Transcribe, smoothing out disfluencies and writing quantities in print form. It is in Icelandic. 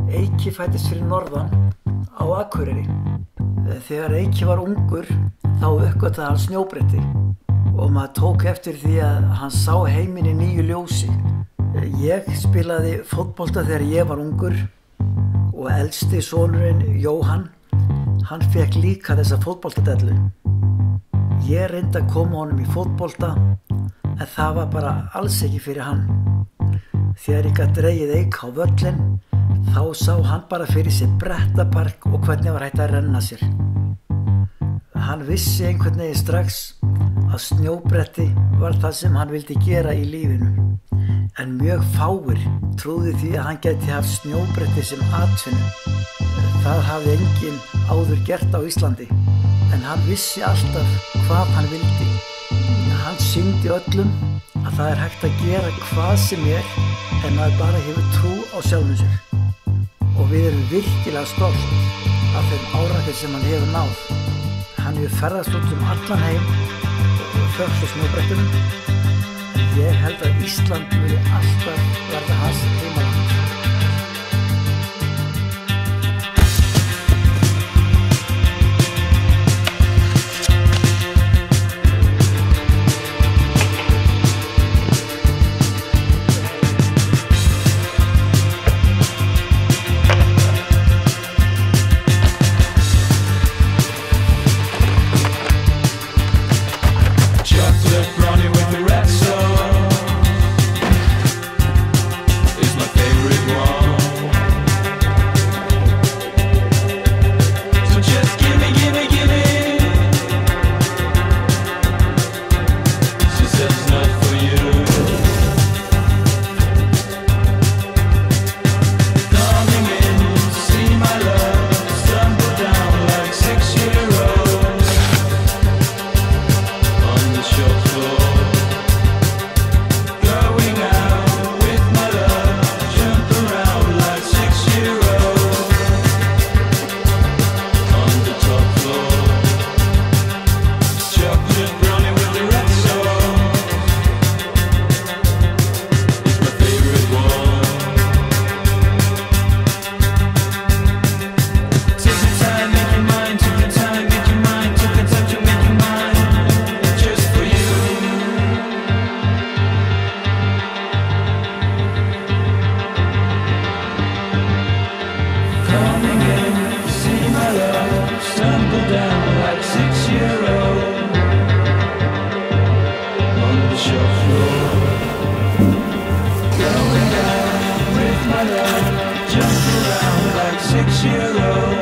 Eiki fæddist fyrir norðan á Akureyri. Þegar Eiki var ungur þá uppgötvaði hann snjóbretti og maður tók eftir því að hann sá heiminn í nýju ljósi. Ég spilaði fótbolta þegar ég var ungur og elsti sonurinn Jóhann, hann fékk líka þessa fótboltadellu. Ég reyndi að koma honum í fótbolta en það var bara alls ekki fyrir hann. Þegar ég gat dregið Eik á völlinn þá sá hann bara fyrir sér brettapark og hvernig var hægt að renna sér. Hann vissi einhvern veginn strax að snjóbretti var það sem hann vildi gera í lífinu. En mjög fáir trúðu því að hann gæti haft snjóbretti sem atvinnu. Það hafði enginn áður gert á Íslandi, en hann vissi alltaf hvað hann vildi. Hann sýndi öllum að það er hægt að gera hvað sem en maður bara hefur trú á sjálfum sér. Og við erum virkilega stolt af þeim árangri sem hann hefur náð. Hann hefur ferðast út allan heim og hlökkt á snjóbrettunum. Ég held að Ísland muni alltaf verða hans heimaland. Just around like 6-year-old.